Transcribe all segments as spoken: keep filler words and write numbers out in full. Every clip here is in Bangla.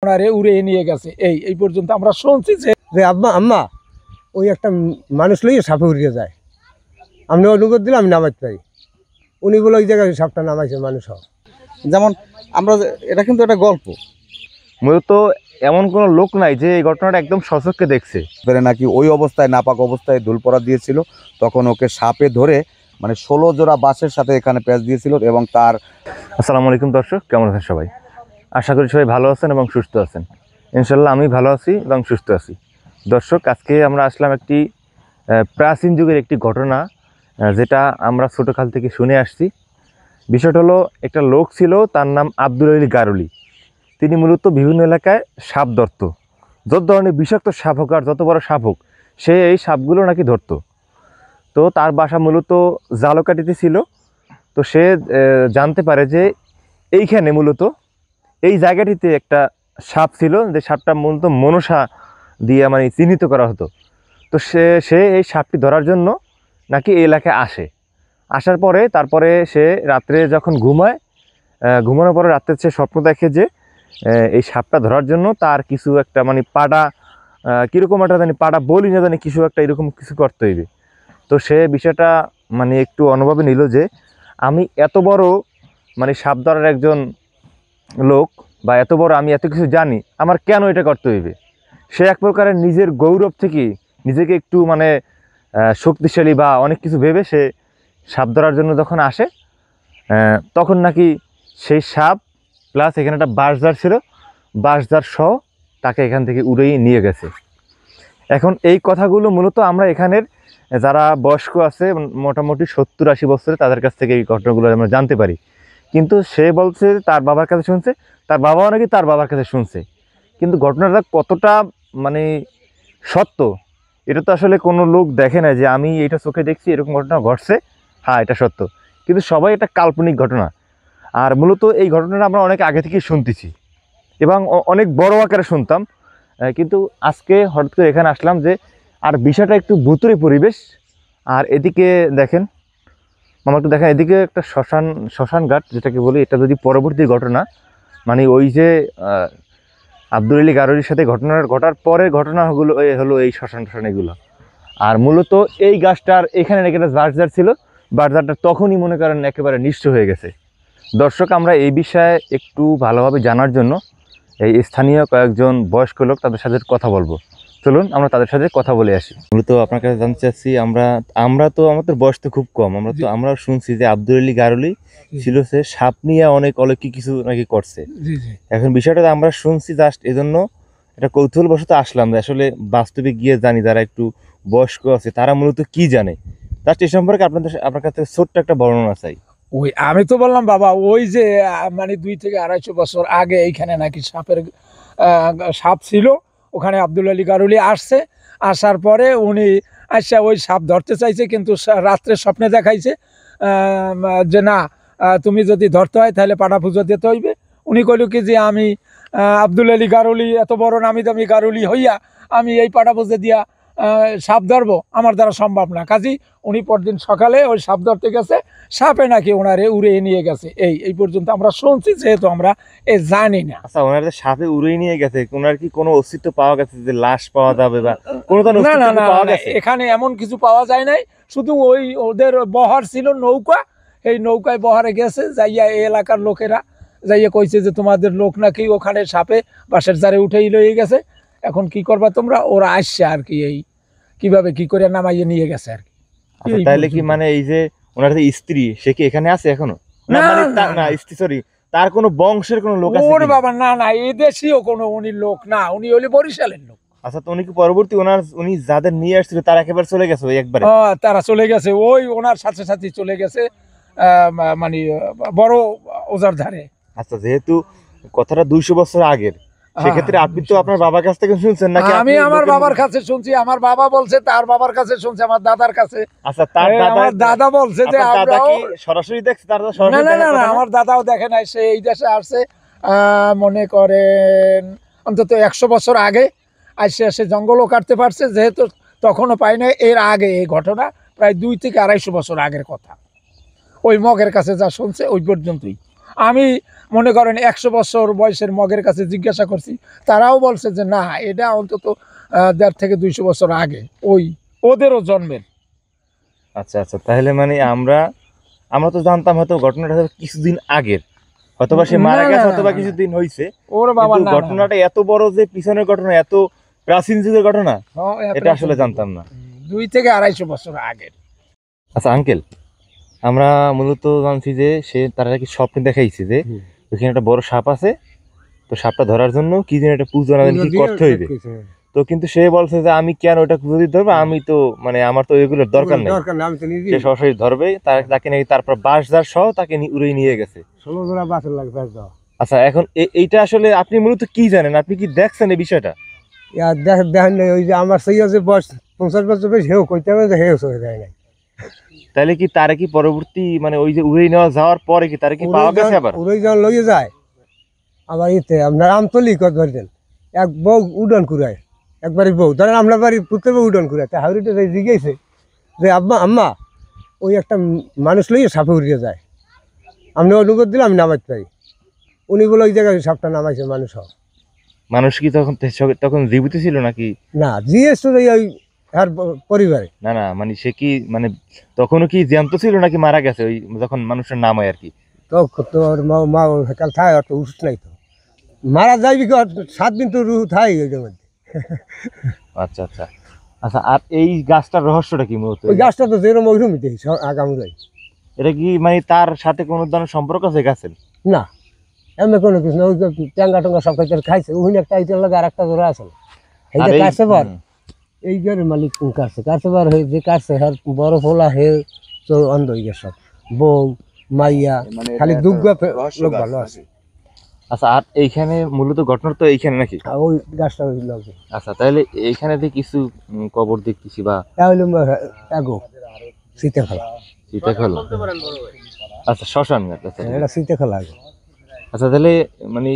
আরে উড়ে নিয়ে গেছে এই এই পর্যন্ত আমরা শুনছি যে যে আম্মা আম্মা ওই একটা মানুষ লইয়ে সাপে উড়িয়ে যায়, আপনি অনুগত দিলে আমি নামাইতে পারি। উনি বলে ওই জায়গায় সাপটা নামাইছে মানুষ। যেমন আমরা এটা কিন্তু একটা গল্প, মূলত এমন কোনো লোক নাই যে এই ঘটনাটা একদম সচক্ষে দেখছে। নাকি ওই অবস্থায় নাপাক অবস্থায় ধুল পড়া দিয়েছিল, তখন ওকে সাপে ধরে মানে ষোলো জোড়া বাঁশের সাথে এখানে প্যাঁচ দিয়েছিল এবং তার। আসসালামু আলাইকুম দর্শক, কেমন আছেন সবাই? আশা করি সবাই ভালো আছেন এবং সুস্থ আছেন। ইনশাল্লাহ আমি ভালো আছি এবং সুস্থ আছি। দর্শক, আজকে আমরা আসলাম একটি প্রাচীন যুগের একটি ঘটনা, যেটা আমরা ছোটোকাল থেকে শুনে আসছি। বিষয়টা হলো, একটা লোক ছিল, তার নাম আব্দুল আলী গারুলি। তিনি মূলত বিভিন্ন এলাকায় সাপ ধরত। যত ধরনের বিষাক্ত সাপ হোক আর যত বড় সাপ হোক, সে এই সাপগুলো নাকি ধরত। তো তার বাসা মূলত জালকাঠিতে ছিল। তো সে জানতে পারে যে এইখানে মূলত এই জায়গাটিতে একটা সাপ ছিল, যে সাপটা মূলত মনসা দিয়ে মানে চিহ্নিত করা হতো। তো সে সে এই সাপটি ধরার জন্য নাকি এই এলাকায় আসে। আসার পরে তারপরে সে রাত্রে যখন ঘুমায়, ঘুমানোর পরে রাত্রে সে স্বপ্ন দেখে যে এই সাপটা ধরার জন্য তার কিছু একটা মানে পাড়া কীরকম একটা জানি পাড়া বলি না জানি কিছু একটা এরকম কিছু করতে হইবে। তো সে বিষয়টা মানে একটু অনুভবে নিল যে আমি এত বড় মানে সাপ ধরার একজন লোক, বা এত বড় আমি এত কিছু জানি, আমার কেন এটা করতে হইবে। সে এক প্রকারের নিজের গৌরব থেকে নিজেকে একটু মানে শক্তিশালী বা অনেক কিছু ভেবে সে সাপ ধরার জন্য যখন আসে, তখন নাকি সেই সাপ প্লাস এখানে একটা বাঁশঝাড় ছিল, বাঁশঝাড় সহ তাকে এখান থেকে উড়েই নিয়ে গেছে। এখন এই কথাগুলো মূলত আমরা এখানের যারা বয়স্ক আছে মোটামুটি সত্তর আশি বছরে, তাদের কাছ থেকে এই ঘটনাগুলো আমরা জানতে পারি। কিন্তু সে বলছে তার বাবার কাছে শুনছে, তার বাবাও নাকি তার বাবার কাছে শুনছে। কিন্তু ঘটনাটা কতটা মানে সত্য, এটা তো আসলে কোনো লোক দেখে না যে আমি এটা চোখে দেখছি এরকম ঘটনা ঘটছে, হ্যাঁ এটা সত্য। কিন্তু সবাই এটা কাল্পনিক ঘটনা। আর মূলত এই ঘটনাটা আমরা অনেক আগে থেকেই শুনতেছি এবং অনেক বড় আকারে শুনতাম। কিন্তু আজকে হঠাৎ করে এখানে আসলাম যে আর বিষয়টা একটু ভুতুড়ে পরিবেশ। আর এদিকে দেখেন, আমার একটু দেখেন, এদিকে একটা শ্মশান শ্মশান ঘাট যেটাকে বলি। এটা যদি পরবর্তী ঘটনা মানে ওই যে আব্দুল আলী গারুলির সাথে ঘটনার ঘটার পরে ঘটনাগুলো হলো এই শ্মশান টশান এগুলো। আর মূলত এই গাছটার এখানে নাকি একটা বাঁশঝাড় ছিল, বাঁশঝাড়টা তখনই মনে করেন একেবারে নিঃস্ব হয়ে গেছে। দর্শক, আমরা এই বিষয়ে একটু ভালোভাবে জানার জন্য এই স্থানীয় কয়েকজন বয়স্ক লোক, তাদের সাথে কথা বলবো। চলুন আমরা তাদের সাথে কথা বলে আসি। মূলত আপনার কাছে জানতে চাচ্ছি, আমরা আমরা তো আমাদের বয়স তো খুব কম, আমরা তো আমরা শুনছি যে আব্দুল আলী গারুলি ছিল সে সাপ নিয়ে অনেক অলৌকিক কিছু নাকি করছে। এখন বিষয়টা আমরা শুনছি জাস্ট এজন্য এটা কৌতূহলবশত আসলাম যে আসলে বাস্তবে গিয়ে জানি যারা একটু বয়স্ক আছে তারা মূলত কি জানে। জাস্ট এই সম্পর্কে আপনাদের আপনার কাছে ছোট্ট একটা বর্ণনা চাই। ওই আমি তো বললাম বাবা, ওই যে মানে দুই থেকে আড়াইশো বছর আগে এইখানে নাকি সাপের সাপ ছিল। ওখানে আব্দুল আলী গারুলি আসছে, আসার পরে উনি আসা ওই সাপ ধরতে চাইছে, কিন্তু রাত্রে স্বপ্নে দেখাইছে যে না, তুমি যদি ধরতে হয় তাহলে পাটা পুজো দিতে হইবে। উনি কইল কি যে আমি আব্দুল আলী গারুলি এত বড় নামি দামি গারুলি হইয়া আমি এই পাটা পুজো দিয়া সাপ ধরবো, আমার দ্বারা সম্ভব না। কাজী উনি পরদিন সকালে ওই সাপ ধরতে গেছে, সাপে নাকি ওনারে উড়ে নিয়ে গেছে এই এই পর্যন্ত আমরা শুনছি, যেহেতু আমরা এ জানি না। আচ্ছা, ওনার যে সাপে উড়ে নিয়ে গেছে, ওনার কি কোনো অস্তিত্ব পাওয়া গেছে যে লাশ পাওয়া যাবে বা কোনো ধরনের না না পাওয়া গেছে? এখানে এমন কিছু পাওয়া যায় নাই, শুধু ওই ওদের বহার ছিল নৌকা, এই নৌকায় বহারে গেছে, যাইয়া এই এলাকার লোকেরা যাইয়া কইছে যে তোমাদের লোক নাকি ওখানে সাপে বাঁশের জারে উঠেই লয়ে গেছে, এখন কি করবা তোমরা। ওরা আসছে আর কি, এই কিভাবে কি করে নামাইয়ে নিয়ে গেছে আর কি। আচ্ছা, তাহলে কি মানে এই যে ওনার যে স্ত্রী, সে কি এখানে আছে এখনো? না মানে না স্ত্রী সরি তার কোনো বংশের কোনো লোক আছে? ওর বাবা না না, এই দেশীয় কোনো উনি লোক না, উনি হইলে বরিশালের লোক। আচ্ছা, তো উনি কি পরবর্তী ওনার উনি যাদের নিয়ে আসছিল তারা একেবারে চলে গেছে ওই একবারে? হ্যাঁ, তারা চলে গেছে, ওই ওনার সাথে সাথে চলে গেছে মানে বড় ওজার ধারে। আচ্ছা, যেহেতু কথাটা দুইশো বছর আগের, সেক্ষেত্রে আপনি তো আপনার বাবার কাছ থেকে শুনছেন নাকি? আমি আমার বাবার কাছে শুনছি, আমার বাবা বলছে, তার বাবার কাছে শুনছি, আমার দাদার কাছে। আচ্ছা, তার আমার দাদা বলছে যে দাদা কি সরাসরি দেখছে? তার না না না, আমার দাদাও দেখে নাই, সে এই দেশে আসছে মনে করেন অন্তত একশো বছর আগে আসে, আসে জঙ্গলও কাটতে পারছে, যেহেতু তখনও পাই না। এর আগে এই ঘটনা প্রায় দুই থেকে আড়াইশো বছর আগের কথা, ওই মগের কাছে যা শুনছে ওই পর্যন্তই। আমি মনে করেন একশো বছর বয়সের মগের কাছে জিজ্ঞাসা করছি, তারাও বলছে যে না, এটা অন্তত আহ, দেড় থেকে দুইশো বছর আগে ওই ওদেরও জন্মের। আচ্ছা আচ্ছা, তাহলে মানে আমরা আমরা তো জানতাম হয়তো ঘটনাটা হয়তো কিছুদিন আগের, হয়তোবা সে মারা না, গেছে, না, হয়তোবা না, কিছুদিন হয়েছে, ওর বাবা কিন্তু না, না, না। ঘটনাটা এত বড় যে পিছনের ঘটনা, এত প্রাচীন যুগের ঘটনা, হ্যাঁ, এত এটা আসলে বছর। জানতাম না। দুই থেকে আড়াইশো বছর আগের। আচ্ছা আঙ্কেল, আমরা মূলত জানছি যে সে তারা কি স্বপ্নে দেখাইছে যে হুম। ওইখানে একটা বড় সাপ আছে, তো সাপটা ধরার জন্য কি যেন একটা পুজো না জানি কি করতে হইবে। তো কিন্তু সে বলছে যে আমি কেন ওটা পুজো দিতে ধরবো, আমি তো মানে আমার তো এগুলোর দরকার নেই, দরকার না, আমি তো নিজে সে সরাসরি ধরবে। তার তাকে নাকি তারপর বাঁশ ঝাড় সহ তাকে নি- উড়িয়ে নিয়ে গেছে। ষোলো জোড়া বাছর লাগবে ব্যাস দাও। আচ্ছা, এখন এ- এইটা আসলে আপনি মূলত কি জানেন, আপনি কি দেখছেন এই বিষয়টা? আর দেখ দেখেন না, ওই যে আমার সেই আছে বয়স পঞ্চাশ বছর বেশ, হেও কইতে হবে যে হেও চলে যায় নাই। তাহলে কি তারে কি পরবর্তী মানে ওই যে উড়িয়ে নেওয়া যাওয়ার পরে কি তারে কি পাওয়া গেছে আবার? ওই যখন লইয়ে যায় আবার ইতে আপনার আমতলি কত ধরতেন, এক বউ উডন কুড়ায়, একবারই বউ ধরেন আপনার বাড়ি পুত্র বউ উডন কুড়ায়, তা হাউরিটা জিজ্ঞেসে যে আব্বা আম্মা ওই একটা মানুষ লইয়ে সাপে উড়িয়ে যায়, আপনি অনুগত দিলে আমি নামাজ পাই। উনি বলে ওই জায়গায় সাপটা নামাইছে মানুষ হোক। মানুষ কি তখন তখন জীবিত ছিল নাকি? না জিজ্ঞেস তো ওই আর পরিবারে না না, মানে সে কি মানে তখনও কি জ্যান্ত ছিল নাকি মারা গেছে ওই যখন মানুষের নাম হয় আর কি? তো তোর মা মা কাল থায় অত উঠছ নাই তো মারা যাইবি কি আর সাত দিন তো রুহু থাই ওইটার মধ্যে। আচ্ছা আচ্ছা আচ্ছা, আর এই গাছটার রহস্যটা কি মূলত? ওই গাছটা তো যেরকম ওইরকমই দেখি আগাম যাই। এটা কি মানে তার সাথে কোনো ধরনের সম্পর্ক আছে গাছের? না এমনি কোনো কিছু না, ওই যে ট্যাঙ্গা টঙ্গা সব খাইতে খাইছে, ওখানে একটা আইটের লাগে আর একটা ধরে আছে না, আর এইটা এই- কাটছে বার হুম। এই ঘরের মালিক কাটছে কাটছে বার হয়ে যে কাটছে হ্যাঁ বড় ফোলা হে তো অন্ধ হয়ে গেছে সব, বউ মাইয়া খালি দুগ্গ লোক ভালো আছে। আচ্ছা, আর এইখানে মূলত ঘটনা তো এইখানে নাকি? আর ওই গাছটা ওই লগে আচ্ছা, তাহলে এইখানে যে কিছু উম, কবর দেখতেছি বা তাহলে এগো শীতে খেলা, চিতা খেলা, আচ্ছা শ্মশান ঘাট, আচ্ছা ঠিক আছে। এটা শীতে খেলা আগে। আচ্ছা তাহলে মানে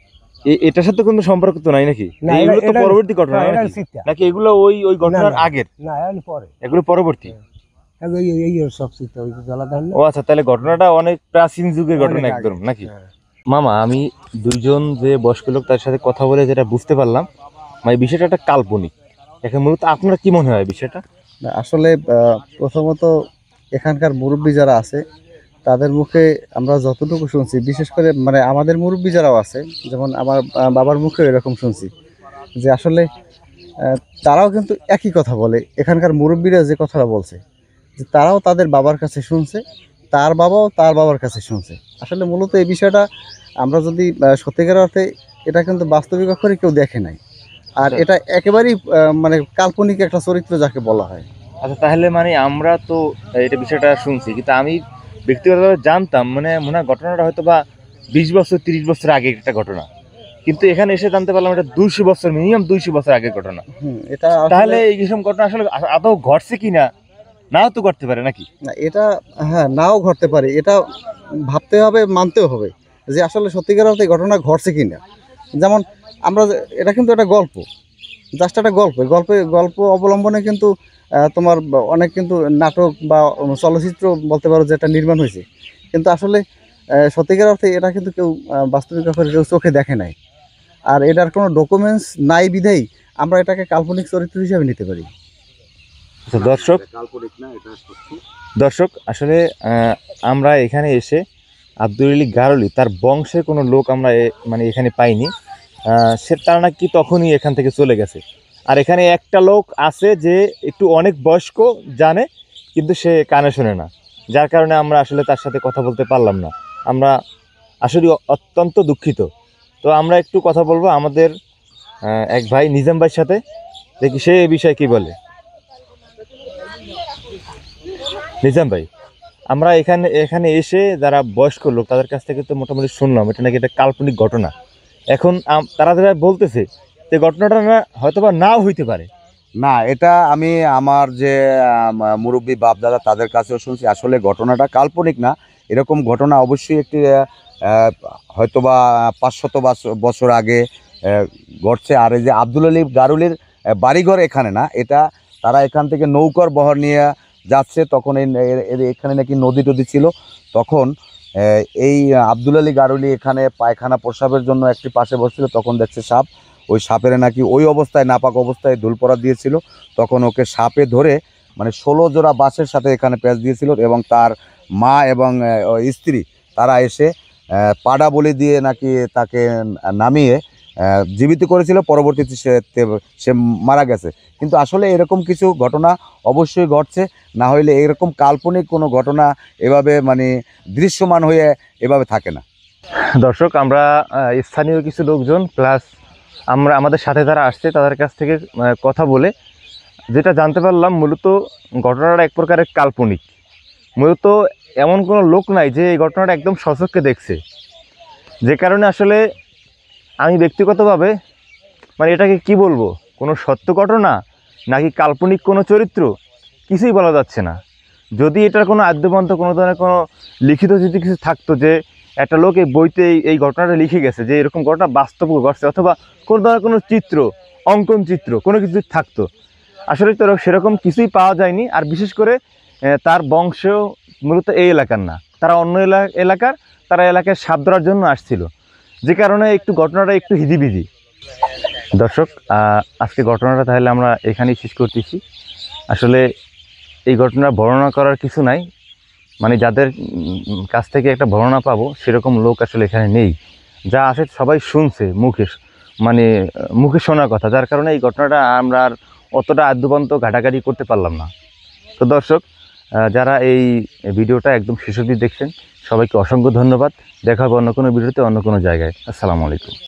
এ- এটার সাথে কোনো সম্পর্ক তো নাই নাকি? না, এগুলো এটা- তো এটা- পরবর্তী ঘটনা না, এটা নাকি? শীতটা। নাকি এগুলো ওই ওই ঘটনার না, না। আগের? না এখন পরে এগুলো পরবর্তী? এগো এই এই এই সব শীতে ওই যে জ্বালা ধান না? ও আচ্ছা, তাহলে ঘটনাটা অনেক প্রাচীন যুগের ঘটনা অনেক একদম আগে। নাকি? হ্যাঁ। মামা, আমি দুইজন যে বয়স্ক লোক তার সাথে কথা বলে যেটা বুঝতে পারলাম, মানে বিষয়টা একটা কাল্পনিক। এখন মূলত আপনার কি মনে হয় বিষয়টা? না, আসলে আহ, প্রথমত এখানকার মুরব্বী যারা আছে তাদের মুখে আমরা যতটুকু শুনছি, বিশেষ করে মানে আমাদের মুরব্বী যারাও আছে, যেমন আমার আহ, বাবার মুখেও এরকম শুনছি যে আসলে আহ, তারাও কিন্তু একই কথা বলে। এখানকার মুরব্বীরা যে কথাটা বলছে যে তারাও তাদের বাবার কাছে শুনছে, তার বাবাও তার বাবার কাছে শুনছে। আসলে মূলত এই বিষয়টা আমরা যদি আহ, সত্যিকার অর্থে এটা কিন্তু বাস্তবিক অক্ষরে কেউ দেখে নাই, আর এটা একেবারেই আহ, মানে কাল্পনিক একটা চরিত্র যাকে বলা হয়। আচ্ছা, তাহলে মানে আমরা তো এটা বিষয়টা শুনছি, কিন্তু আমি ব্যক্তিগতভাবে জানতাম মানে মনে হয় ঘটনাটা হয়তো বা বিশ বছর তিরিশ বছর আগে একটা ঘটনা, কিন্তু এখানে এসে জানতে পারলাম এটা দুইশো বছর, মিনিমাম দুইশো বছর আগের ঘটনা। হুম, এটা আসলে- তাহলে এই কিসব ঘটনা আসলে আদৌ ঘটছে কিনা, নাও তো করতে পারে নাকি? না, এটা হ্যাঁ নাও ঘটতে পারে, এটা ভাবতে হবে, মানতেও হবে যে আসলে সত্যিকার অর্থে এই ঘটনা ঘটছে কিনা। যেমন আমরা যে- এটা কিন্তু একটা গল্প, জাস্ট একটা গল্প, গল্পে গল্প অবলম্বনে কিন্তু আহ, তোমার ব- অনেক কিন্তু নাটক বা চলচ্চিত্র বলতে পারো যে এটা নির্মাণ হয়েছে, কিন্তু আসলে আহ, সত্যিকার অর্থে এটা কিন্তু কেউ আহ, বাস্তবিক অর্থে কেউ চোখে দেখে নাই, আর এটার কোনো ডকুমেন্টস নাই বিধেই আমরা এটাকে কাল্পনিক চরিত্র হিসেবে নিতে পারি। আচ্ছা, দর্শক দর্শক আসলে আহ, আমরা এখানে এসে আব্দুল আলী গারুলি তার বংশের কোনো লোক আমরা এ- মানে এখানে পাইনি। আহ, সে তার নাকি তখনই এখান থেকে চলে গেছে। আর এখানে একটা লোক আছে যে একটু অনেক বয়স্ক, জানে কিন্তু সে কানে শোনে না, যার কারণে আমরা আসলে তার সাথে কথা বলতে পারলাম না। আমরা আসলে অত্যন্ত দুঃখিত। তো আমরা একটু কথা বলবো আমাদের আহ, এক ভাই নিজাম ভাইয়ের সাথে, দেখি সে এই বিষয়ে কি বলে। নিজাম ভাই, আমরা এখানে এখানে এসে যারা বয়স্ক লোক তাদের কাছ থেকে তো মোটামুটি শুনলাম এটা নাকি একটা কাল্পনিক ঘটনা। এখন আম- তারা যারা বলতেছে যে ঘটনাটা না হয়তোবা নাও হইতে পারে। না, এটা আমি আমার যে আম, মুরব্বী বাপ দাদা তাদের কাছেও শুনছি, আসলে ঘটনাটা কাল্পনিক না। এরকম ঘটনা অবশ্যই একটি আহ, আহ, হয়তোবা পাঁচশত বছর বছর আগে আহ, ঘটছে। আর এই যে আব্দুল আলী গারুলির আহ, বাড়িঘর এখানে না, এটা তারা এখান থেকে নৌকার বহর নিয়ে যাচ্ছে, তখন এই এ- এ- এখানে নাকি নদী টদী ছিল, তখন আহ, এই আব্দুল আলী গারুলি এখানে পায়খানা প্রস্রাবের জন্য একটি পাশে বসছিল, তখন দেখছে সাপ। ওই সাপের নাকি ওই অবস্থায় নাপাক অবস্থায় ধুলপড়া দিয়েছিল, তখন ওকে সাপে ধরে মানে ষোলো জোড়া বাঁশের সাথে এখানে প্যাঁচ দিয়েছিল, এবং তার মা এবং আহ, ওই স্ত্রী তারা এসে আহ, পাডা বলি দিয়ে নাকি তাকে নামিয়ে আহ, জীবিত করেছিল। পরবর্তীতে সে তে- সে মারা গেছে। কিন্তু আসলে এরকম কিছু ঘটনা অবশ্যই ঘটছে, না হইলে এরকম কাল্পনিক কোনো ঘটনা এভাবে মানে দৃশ্যমান হয়ে এভাবে থাকে না। দর্শক, আমরা আহ, স্থানীয় কিছু লোকজন প্লাস আমরা আমাদের সাথে যারা আসছে তাদের কাছ থেকে আহ, কথা বলে যেটা জানতে পারলাম, মূলত ঘটনাটা এক প্রকারের কাল্পনিক। মূলত এমন কোনো লোক নাই যে এই ঘটনাটা একদম সচক্ষে দেখছে, যে কারণে আসলে আমি ব্যক্তিগতভাবে মানে এটাকে কি বলবো, কোনো সত্য ঘটনা নাকি কাল্পনিক কোনো চরিত্র কিছুই বলা যাচ্ছে না। যদি এটার কোনো আদ্যবন্ত কোনো ধরনের কোনো লিখিত যদি কিছু থাকতো, যে একটা লোক এই বইতে এই- এই ঘটনাটা লিখে গেছে যে এরকম ঘটনা বাস্তব ঘটছে, অথবা কোনো ধরনের কোনো চিত্র, অঙ্কন চিত্র কোনো কিছু থাকতো, আসলে তো সেরকম কিছুই পাওয়া যায়নি। আর বিশেষ করে আহ, তার বংশ মূলত এই এলাকার না, তারা অন্য এলা- এলাকার, তারা এলাকায় সাপ ধরার জন্য আসছিল, যে কারণে একটু ঘটনাটা একটু হিজিবিজি। দর্শক, আহ, আজকে ঘটনাটা তাহলে আমরা এখানেই শেষ করতেছি। আসলে এই ঘটনা বর্ণনা করার কিছু নাই, মানে যাদের উম, কাছ থেকে একটা বর্ণনা পাবো সেরকম লোক আসলে এখানে নেই। যা আছে সবাই শুনছে মুখে, মানে আহ, মুখে শোনা কথা, যার কারণে এই ঘটনাটা আমরা আর অতটা আদ্যবন্ত ঘাটাঘাটি করতে পারলাম না। তো দর্শক, আহ, যারা এই ভিডিওটা একদম শেষ অবধি দেখছেন, সবাইকে অসংখ্য ধন্যবাদ। দেখা হবে অন্য কোনো ভিডিওতে, অন্য কোনো জায়গায়। আসসালামু আলাইকুম।